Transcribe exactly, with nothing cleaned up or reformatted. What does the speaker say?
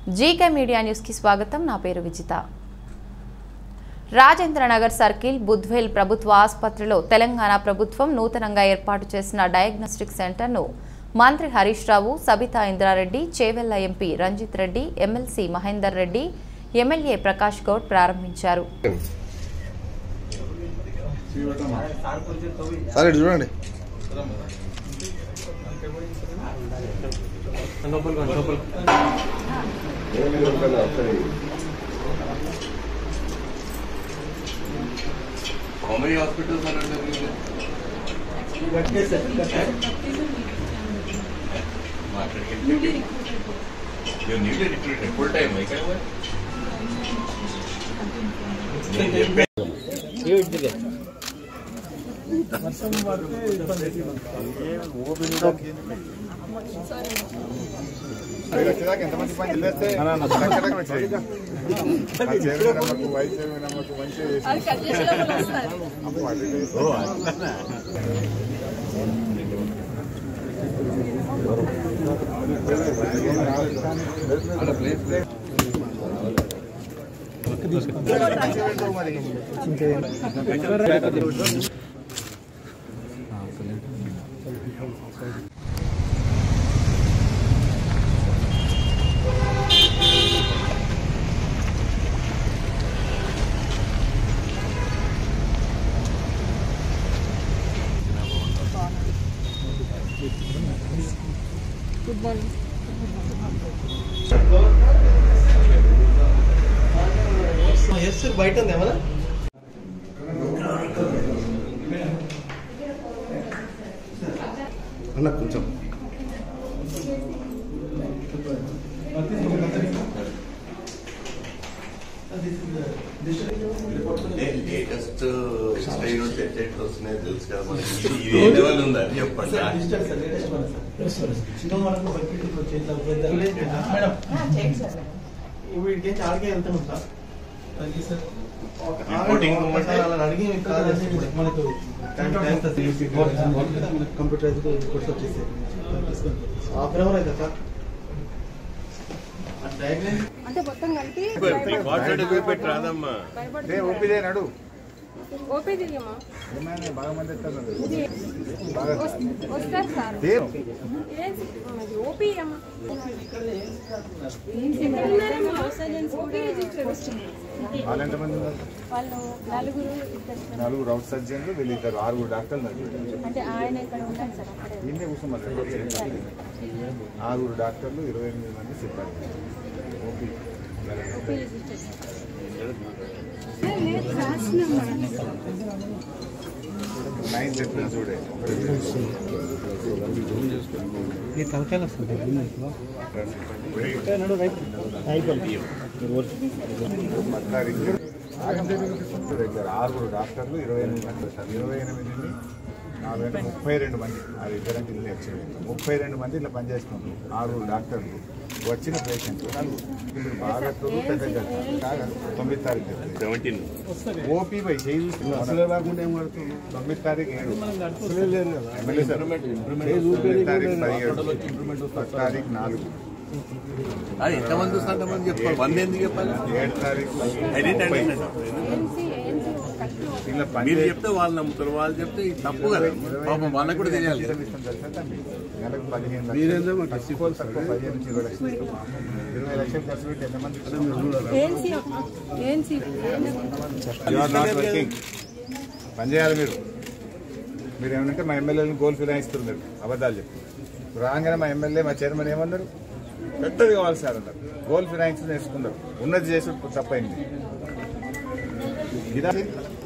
GK media news కి స్వాగతం. నా పేరు విజిత. రాజేంద్రనగర్ సర్కిల్ బుద్వేల్ ప్రభుత్వ ఆసుపత్రిలో తెలంగాణ ప్రభుత్వం నూతనంగా ఏర్పాటు చేసిన డయాగ్నోస్టిక్ సెంటర్ ను మంత్రి Harish Rao, Sabitha Indra Reddy, Chevella MP Ranjith Reddy, MLC Mahender Reddy, MLA Prakash Goud ప్రారంభించారు. How many hospitals are under the You're newly recruited full time, I can work. Good morning. Yes, sir. Bite on them, huh? అన్న కొంచెం లేటెస్ట్ స్టైల్ ఎట్లా వస్తున్నాయి తెలుసు కదా మనకి. ఏ లెవెల్ ఉంది అది చెప్పండి. వీడికి ఆడికే వెళ్తాను సార్. అడిగి మనకు కంప్యూటర్ కోర్స్ వచ్చేసి హాఫ్ అన్ అవర్ అవుతుంది సార్. అంటే మొత్తం కలిపి రాదమ్మా నడు ఓపీ దిగమ్మా బాగా మంది వస్తారు సార్. ఓపీ అమ్మా వాళ్ళు ఎంతమంది ఉన్నారు? వాళ్ళు నలుగురు నలుగురు అవుట్ సర్జన్లు, వీళ్ళు ఇద్దరు ఆరుగురు డాక్టర్లు. అంటే ఆయన ఇక్కడ ఉంటారు సార్. అక్కడే దీన్నే కూర్చోమన్నారు. ఆరుగురు డాక్టర్లు, ఇరవై ఎనిమిది మంది సిబ్బంది. ఓపీ నైన్ చెప్పిన చూడే ఆరుగురు డాక్టర్లు, ఇరవై ఎనిమిది మంది వచ్చారు. ఇరవై ఎనిమిది నాలుగు ముప్పై రెండు మంది అది ఇద్దరంటే ఇల్లు వచ్చింది. ముప్పై రెండు మంది ఇట్లా పనిచేస్తున్నారు. ఆరుగురు డాక్టర్లు, వచ్చిన పేషెంట్లు నలుగురు. ఇప్పుడు బాగా పెద్ద తొమ్మిది తారీఖు సెవెంటీన్ ఓపీ బై చేయి తొమ్మిది తారీఖు ఏడు ఎమ్మెల్యే సార్ తొమ్మిది తారీఖు పదిహేడు తారీఖు నాలుగు ఎంతమంది వస్తే అంతమంది చెప్పాలి. వంద ఎందుకు చెప్పాలి? ఏడు తారీఖు మీరు చెప్తే వాళ్ళు నమ్ముతారు, వాళ్ళు చెప్తే తప్పు కదా. పాపం వాళ్ళకు కూడా తెలియాలి. నెలకు పదిహేను లక్షలు తక్కువ తక్కువ పదిహేను నుంచి ఇరవై లక్షలు ఇరవై లక్షలు ఖర్చు పెట్టి ఎంతమంది పనిచేయాలి. మీరు మీరు ఏమంటే మా ఎమ్మెల్యేలను గోల్ ఫిరాయిస్తారు. మీరు అబద్ధాలు చెప్పి రాగానే మా ఎమ్మెల్యే మా చైర్మన్ ఏమన్నారు, పెద్దది కావాలి సార్ అన్నారు. గోల్ ఫిరాయించి నేర్చుకున్నారు. ఉన్నది చేసి తప్పైంది.